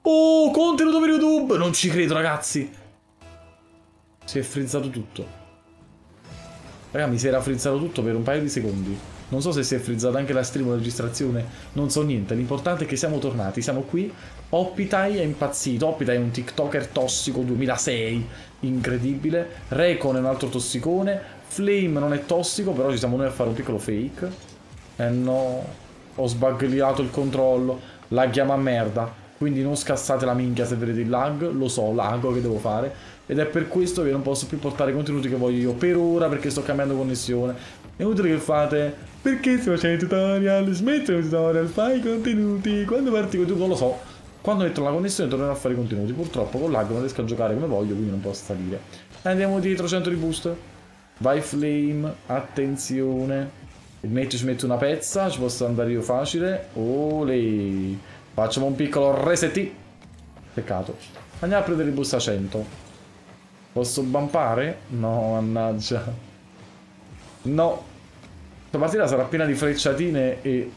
Oh, contenuto per YouTube! Non ci credo, ragazzi. Si è frizzato tutto. Raga, mi si era frizzato tutto per un paio di secondi. Non so se si è frizzata anche la stream o la registrazione. Non so niente. L'importante è che siamo tornati. Siamo qui. Oppitai è impazzito. Oppitai è un TikToker tossico 2006. Incredibile. Recon è un altro tossicone. Flame non è tossico, però ci siamo noi a fare un piccolo fake. No. Ho sbagliato il controllo. Laghiamo a merda. Quindi non scassate la minchia se vedete il lag. Lo so, laggo che devo fare. Ed è per questo che non posso più portare i contenuti che voglio io per ora, perché sto cambiando connessione. È inutile che fate: perché stai facendo i tutorial? Smetti i tutorial, fai i contenuti. Quando parti con tu non lo so. Quando metto la connessione tornerò a fare i contenuti. Purtroppo con lag non riesco a giocare come voglio, quindi non posso salire. Andiamo dietro, 100 di boost. Vai Flame, attenzione. Il mate ci mette una pezza, ci posso andare io facile. Olè. Facciamo un piccolo reset. Peccato. Andiamo a prendere il boost a 100. Posso bumpare? No, mannaggia. No. Questa partita sarà piena di frecciatine e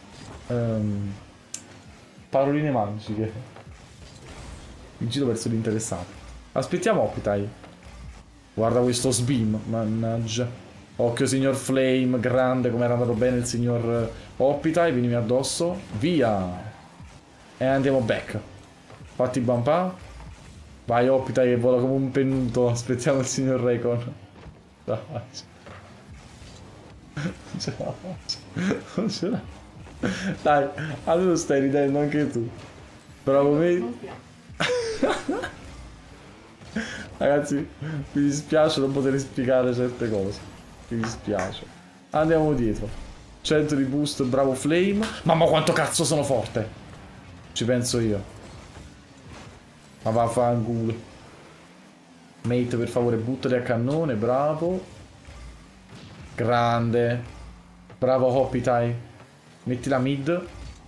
paroline magiche. In giro verso gli interessati. Aspettiamo Oppitai. Guarda questo sbeam. Mannaggia. Occhio signor Flame. Grande come era andato bene il signor Oppitai. Vienimi addosso. Via. E andiamo back. Fatti bumpare. Vai Oppitai che vola come un pennuto. Aspettiamo il signor Recon. Non ce l'ha. Dai, almeno stai ridendo anche tu. Bravo me. Ragazzi, mi dispiace non poter spiegare certe cose. Mi dispiace. Andiamo dietro. 100 di boost, bravo Flame. Mamma quanto cazzo sono forte. Ci penso io. Ma vaffanculo. Mate, per favore, buttali a cannone, bravo. Grande. Bravo Oppitai. Metti la mid.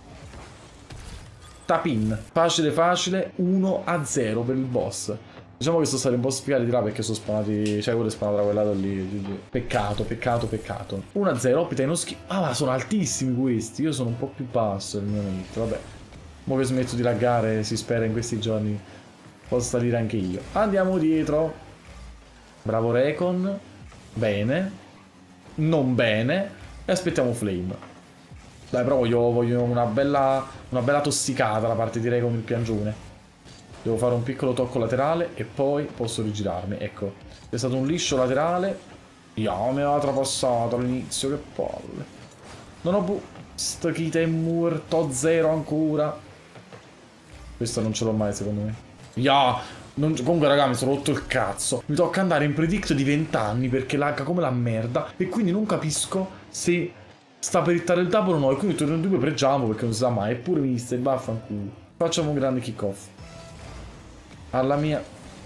Tapin. Facile facile. 1-0 per il boss. Diciamo che sono stati un po' spiegati di là perché sono spawnati. Cioè, quello è spawnato da quel lato lì. Peccato, peccato, peccato. 1-0, Oppitai non schifo. Ah, ma sono altissimi questi. Io sono un po' più basso del mio mate. Vabbè. Mo' che smetto di laggare, si spera in questi giorni posso salire anche io. Andiamo dietro. Bravo Recon. Bene. Non bene. E aspettiamo Flame. Dai, però voglio una bella tossicata da parte di Recon il piangione. Devo fare un piccolo tocco laterale e poi posso rigirarmi. Ecco. È stato un liscio laterale. Io mi aveva trapassato all'inizio. Che palle. Non ho boost. Kita è morto. 0 ancora. Questo non ce l'ho mai secondo me. Comunque raga mi sono rotto il cazzo. Mi tocca andare in predict di 20 anni perché lagga come la merda. E quindi non capisco se sta per hittare il double o no. E quindi torno in dubbio preggiamo perché non si sa mai. Eppure mi stai vaffanculo. Facciamo un grande kick off. Alla mia.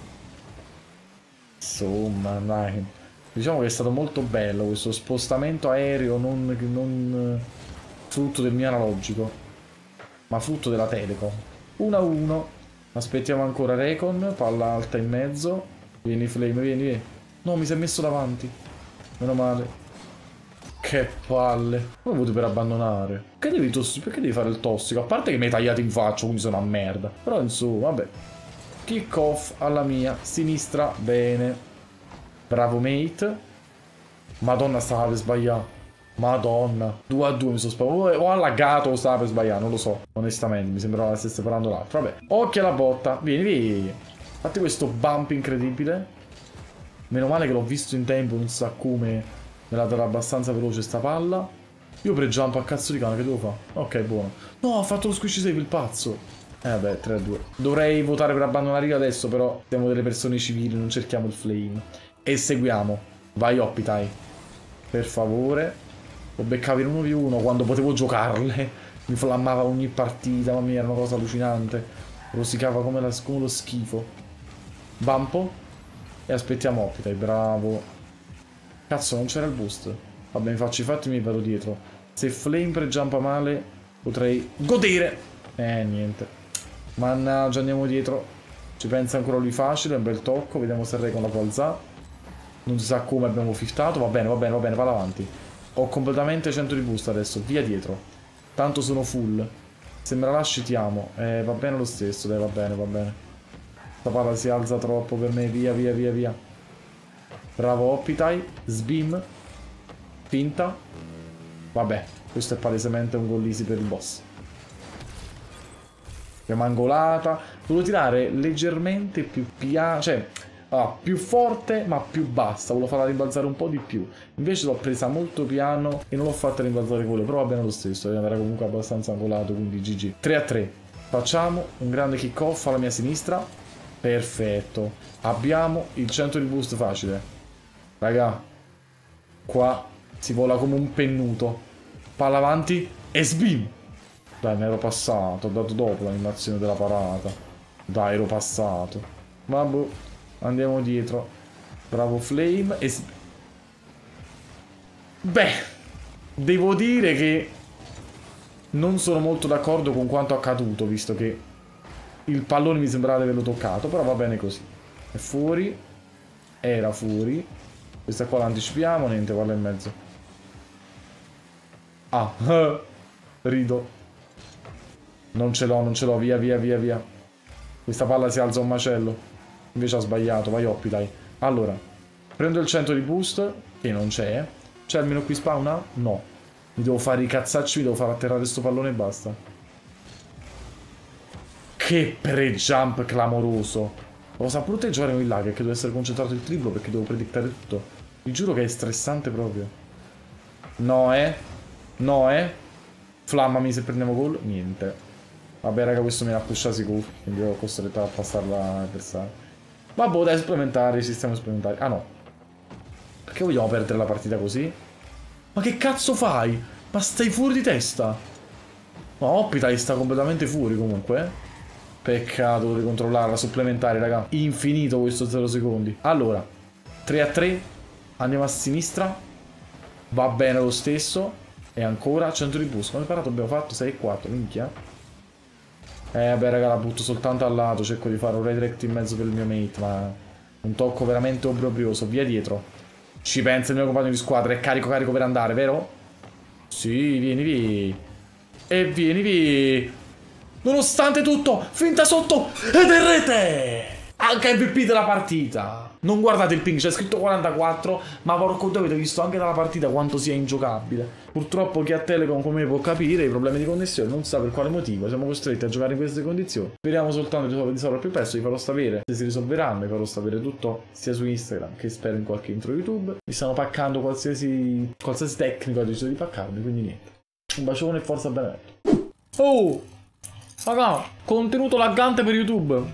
Insomma dai. Diciamo che è stato molto bello questo spostamento aereo. Non frutto del mio analogico, ma frutto della Telecom. 1-1. Aspettiamo ancora Recon. Palla alta in mezzo. Vieni Flame, vieni. No, mi si è messo davanti. Meno male. Che palle. Come vuoi per abbandonare? Perché devi fare il tossico? A parte che mi hai tagliato in faccia, quindi sono una merda. Però insomma, vabbè. Kick off alla mia. Sinistra, bene. Bravo mate. Madonna, stava per sbagliare. Madonna. 2-2 mi sono spaventato. Ho allagato o stava per sbagliare, non lo so. Onestamente, mi sembrava stesse separando l'altro. Vabbè. Occhio alla botta. Vieni, vieni. Fatti questo bump incredibile. Meno male che l'ho visto in tempo, non sa come. Me la darà abbastanza veloce sta palla. Io pre-jump a cazzo di cane, che devo fare? Ok, buono. No, ha fatto lo squishy save il pazzo. Vabbè, 3-2. Dovrei votare per abbandonare io adesso, però siamo delle persone civili, non cerchiamo il flame. E seguiamo. Vai Oppitai. Per favore. Lo beccavo in 1v1 quando potevo giocarle. Mi flammava ogni partita, mamma mia, era una cosa allucinante. Rosicava come lo schifo. Bumpo. E aspettiamo Oppitai, bravo. Cazzo, non c'era il boost. Vabbè, mi faccio i fatti e mi vado dietro. Se Flame pre-jumpa male, potrei godere. Niente. Mannaggia, andiamo dietro. Ci pensa ancora lui facile, un bel tocco. Vediamo se Recon la può alzare. Non si sa come abbiamo fiftato. Va bene, va bene, va bene, vado avanti. Ho completamente 100 di boost adesso, via dietro. Tanto sono full. Se me la lasci ti amo. Va bene lo stesso, dai, va bene, va bene. Questa palla si alza troppo per me, via, via, via, via. Bravo Oppitai, sbim. Finta. Vabbè, questo è palesemente un gol easy per il boss. Mangolata. Volevo tirare leggermente più piano, cioè più forte ma più bassa. Volevo farla rimbalzare un po' di più. Invece l'ho presa molto piano e non l'ho fatta rimbalzare quello. Però va bene lo stesso, era comunque abbastanza angolato, quindi GG. 3-3. Facciamo un grande kick off alla mia sinistra. Perfetto. Abbiamo il 100 di boost facile. Raga, qua si vola come un pennuto. Palla avanti e sbim. Dai, mi ero passato, ho dato dopo l'animazione della parata. Dai, ero passato. Vabbè, andiamo dietro. Bravo Flame e... Beh, devo dire che non sono molto d'accordo con quanto accaduto, visto che il pallone mi sembrava di averlo toccato, però va bene così. È fuori. Era fuori. Questa qua l'anticipiamo, niente, guarda in mezzo. Ah, rido. Non ce l'ho, via, via, via, via. Questa palla si alza un macello. Invece ha sbagliato, vai Oppi, dai. Allora, prendo il 100 di boost, che non c'è. C'è almeno qui spawna? No. Mi devo fare i cazzacci, mi devo far atterrare sto pallone e basta. Che pre-jump clamoroso. Lo sa pure te giocare in là, che devo essere concentrato il triplo perché devo predictare tutto. Vi giuro che è stressante proprio. No, No, Flammami se prendiamo gol. Niente. Vabbè raga, questo mi ha pushato sicuro, quindi ho costretto a passarla all'avversario. Vabbè, dai, supplementari, sistema supplementari. Ah no. Perché vogliamo perdere la partita così? Ma che cazzo fai? Ma stai fuori di testa? No, Oppitai sta completamente fuori comunque. Peccato, devo controllare la supplementare, raga. Infinito questo 0 secondi. Allora, 3-3. Andiamo a sinistra. Va bene lo stesso. E ancora 100 di boost. Come parato abbiamo fatto 6-4, minchia. Vabbè raga, la butto soltanto al lato. Cerco di fare un redirect in mezzo per il mio mate, ma un tocco veramente obbrobrioso. Via dietro. Ci pensa il mio compagno di squadra. È carico per andare, vero? Sì, vieni via. E vieni via. Nonostante tutto, finta sotto ed è rete. Anche MVP della partita. Non guardate il ping, c'è scritto 44, ma porco Dio, avete visto anche dalla partita quanto sia ingiocabile. Purtroppo chi ha Telecom come può capire i problemi di connessione, non sa per quale motivo siamo costretti a giocare in queste condizioni. Speriamo soltanto di risolvere più presto, vi farò sapere se si risolveranno, vi farò sapere tutto sia su Instagram che spero in qualche intro YouTube. Mi stanno paccando qualsiasi tecnico ha deciso di paccarmi, quindi niente. Un bacione e forza Benedetto. Oh! Raga, contenuto laggante per YouTube.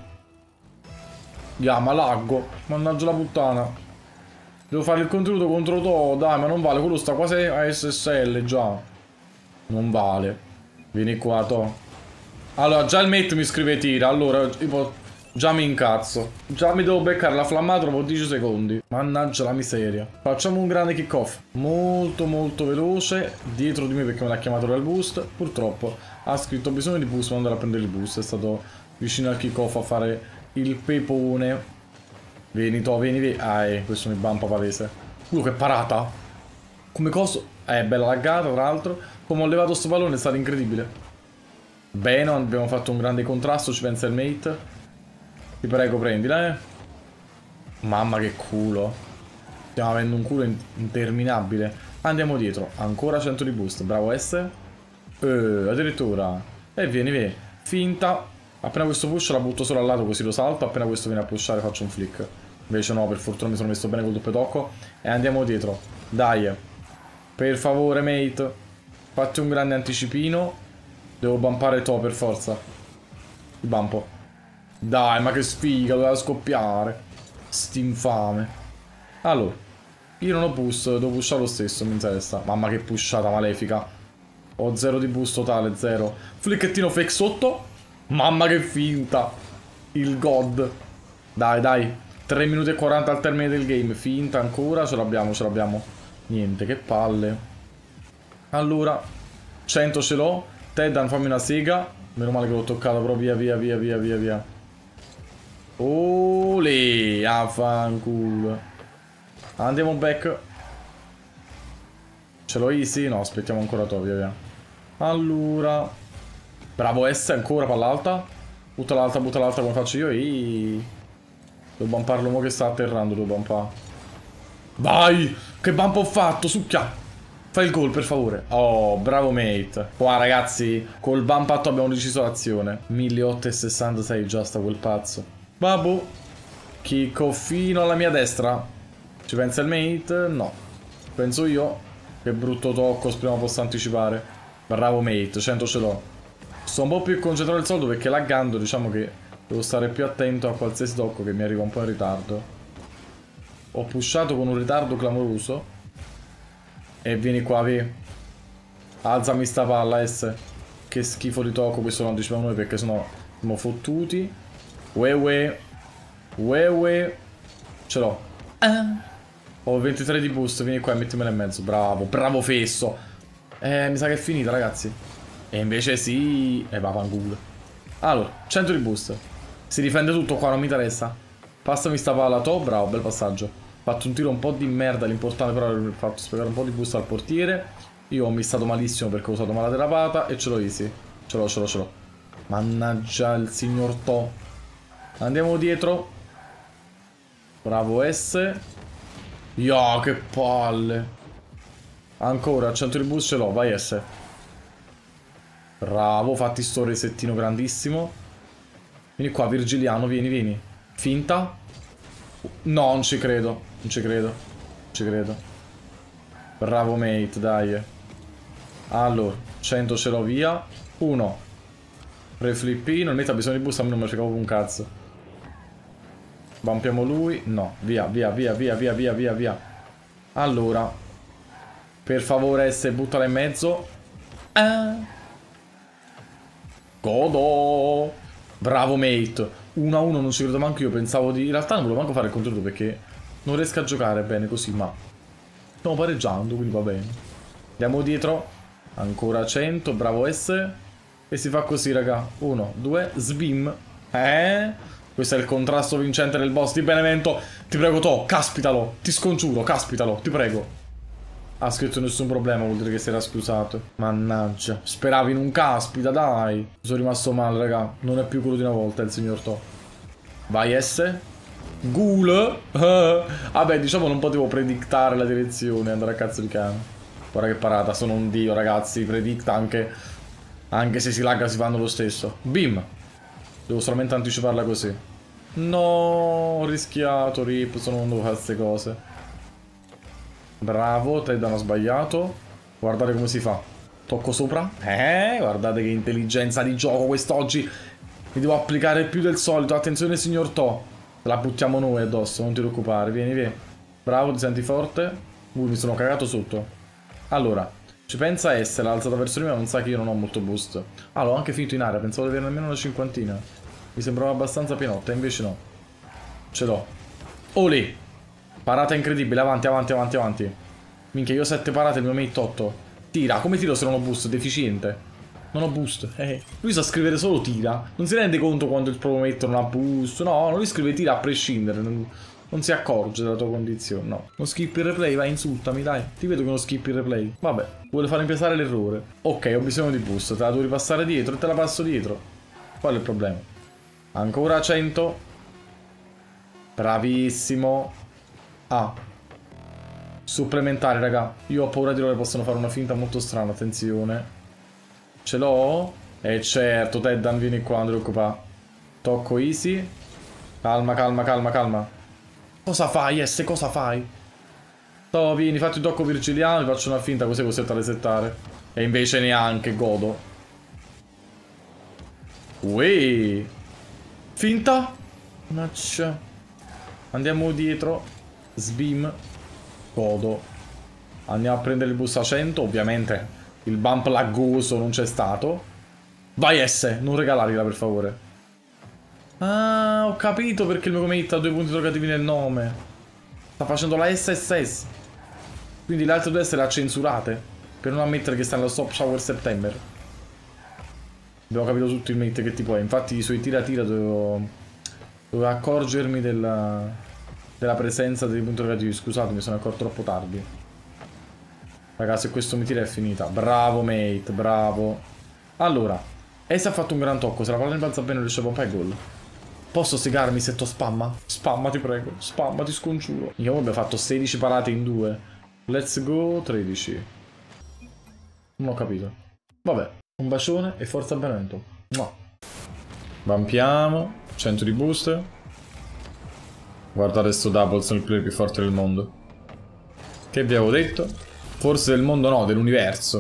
Ma laggo. Mannaggia la puttana. Devo fare il contenuto contro To. Dai, ma non vale. Quello sta quasi a SSL già. Non vale. Vieni qua, To. Allora, già il mate mi scrive tira. Allora, tipo, già mi incazzo. Già mi devo beccare la flammata dopo 10 secondi. Mannaggia la miseria. Facciamo un grande kick off. Molto, molto veloce. Dietro di me perché me l'ha chiamato dal boost. Purtroppo ha scritto bisogno di boost, ma andare a prendere il boost. È stato vicino al kick off a fare il pepone. Vieni To, vieni. Questo mi bampa palese. Che parata. Come coso. Bella laggata tra l'altro. Come ho levato sto pallone è stato incredibile. Bene, abbiamo fatto un grande contrasto, ci pensa il mate. Ti prego prendila, Mamma che culo. Stiamo avendo un culo interminabile. Andiamo dietro. Ancora 100 di boost. Bravo S. Addirittura. Vieni. Finta. Appena questo push la butto solo al lato così lo salto. Appena questo viene a pushare faccio un flick. Invece no, per fortuna mi sono messo bene col doppio tocco. E andiamo dietro. Dai. Per favore mate. Fatti un grande anticipino. Devo bumpare To per forza. Bumpo. Dai, ma che sfiga, doveva scoppiare. St'infame. Allora, io non ho boost, devo pushare lo stesso, mi interessa. Mamma che pushata malefica. Ho 0 di boost totale, 0. Flickettino fake sotto. Mamma che finta. Il god. Dai. 3 minuti e 40 al termine del game. Finta ancora, ce l'abbiamo. Niente, che palle. Allora, 100 ce l'ho. Teddan, fammi una sega. Meno male che l'ho toccata, però via. Olè, affanculo. Andiamo back. Ce l'ho easy? No, aspettiamo ancora To, via. Allora, Bravo S, ancora palla alta. Butta l'alta come faccio io. Devo bumparlo mo che sta atterrando, devo bumpare. Vai! Che bump ho fatto, succhia! Fai il gol, per favore. Oh, bravo mate. Qua, ragazzi, col bump fatto abbiamo deciso l'azione. 1866 già sta quel pazzo. Babu. Chicco fino alla mia destra. Ci pensa il mate? No. Penso io. Che brutto tocco, speriamo possa anticipare. Bravo mate, 100 ce l'ho. Sto un po' più concentrato nel soldo perché laggando diciamo che devo stare più attento a qualsiasi tocco che mi arriva un po' in ritardo. Ho pushato con un ritardo clamoroso. E vieni qua, vi. Alzami sta palla, S. Che schifo di tocco, questo lo anticipiamo noi perché sennò siamo fottuti. Ue. Ce l'ho. Ho 23 di boost, vieni qua e mettimela in mezzo. Bravo fesso. Mi sa che è finita, ragazzi. E invece sì. Va fanculo. Allora, 100 di boost. Si difende tutto qua, non mi interessa. Passami sta palla, bravo, bel passaggio. Ho fatto un tiro un po' di merda, l'importante però è aver fatto spiegare un po' di boost al portiere. Io ho missato malissimo perché ho usato mala derapata e ce l'ho easy. Ce l'ho. Mannaggia il signor To. Andiamo dietro. Bravo S. Yo, che palle. Ancora, 100 di boost ce l'ho, vai S. Bravo, fatti sto resettino grandissimo. Vieni qua, Virgiliano, vieni. Finta. No, non ci credo. Bravo mate, dai. Allora, 100 ce l'ho via. 1. Reflippino, il mate ha bisogno di boost, a me non me ne fregavo un cazzo. Bumpiamo lui. No, via. Allora, per favore S, buttala in mezzo. Godo. Bravo mate. 1-1, non ci credo manco io. Pensavo di... In realtà non volevo manco fare il controllo perché non riesco a giocare bene così, ma stiamo pareggiando, quindi va bene. Andiamo dietro. Ancora 100, bravo S. E si fa così, raga. 1, 2, sbim. Questo è il contrasto vincente del boss di Benevento. Ti prego, To, caspitalo. Ti scongiuro, caspitalo, ti prego. Ha scritto nessun problema, vuol dire che si era scusato. Mannaggia. Speravi in un caspita, dai. Sono rimasto male, raga. Non è più quello di una volta, il signor To. Vai S. Ghoul. Vabbè, diciamo non potevo predictare la direzione. Andare a cazzo di cane. Guarda che parata, sono un dio, ragazzi. Predicta anche se si lagga si fanno lo stesso. Bim. Devo solamente anticiparla così. No, ho rischiato, rip. Sono non devo fare queste cose. Bravo, Ted hanno sbagliato. Guardate come si fa. Tocco sopra. Guardate che intelligenza di gioco quest'oggi. Mi devo applicare più del solito. Attenzione signor To. La buttiamo noi addosso, non ti preoccupare. Vieni. Bravo, ti senti forte. Mi sono cagato sotto. Allora, ci pensa S, l'ha alzata verso di me, ma non sa che io non ho molto boost. Ah, l'ho anche finito in aria, pensavo di averne almeno una cinquantina. Mi sembrava abbastanza pienotta, invece no. Ce l'ho. Olè! Parata incredibile, avanti. Minchia, io ho 7 parate, il mio mate 8. Tira, come tiro se non ho boost? Deficiente. Non ho boost. Lui sa scrivere solo tira. Non si rende conto quando il proprio mate non ha boost. No, lui scrive tira a prescindere. Non si accorge della tua condizione, no. Non skip il replay, vai, insultami, dai. Ti vedo che non skip il replay. Vabbè, vuole far impiasare l'errore. Ok, ho bisogno di boost. Te la devo ripassare dietro e te la passo dietro. Qual è il problema? Ancora 100. Bravissimo. Supplementare, raga. Io ho paura di loro che possono fare una finta molto strana, attenzione. Ce l'ho? Certo, Teddan, vieni qua, non ti preoccupare. Tocco easy. Calma. Cosa fai, S? Cosa fai? No, vieni, fatti il tocco virgiliano, ti faccio una finta così costretto a resettare. E invece neanche, godo. Uè. Finta. Mannaggia. Andiamo dietro. Sbim. Godo. Andiamo a prendere il bus a 100, ovviamente il bump laggoso non c'è stato. Vai S, non regalargliela per favore. Ah, ho capito perché il mio comate ha 2 punti interrogativi nel nome. Sta facendo la SSS. Quindi le altre 2 S le ha censurate per non ammettere che sta nello Stop Shower September. Abbiamo capito tutto il mate che tipo è. Infatti sui tira dovevo accorgermi della presenza dei punti interrogativi. Scusate, mi sono accorto troppo tardi. Ragazzi, se questo mi tira è finita. Bravo mate, bravo. Allora, E si è fatto un gran tocco, se la palla ne balza bene riesce a pompare gol. Posso segarmi se to spamma? Spamma ti prego, spamma ti scongiuro. Io abbiamo fatto 16 parate in 2. Let's go 13. Non ho capito. Vabbè, un bacione e forza Benevento. No. Vampiamo, 100 di booster. Guardate sto double, sono il player più forte del mondo. Che vi avevo detto? Forse del mondo no, dell'universo.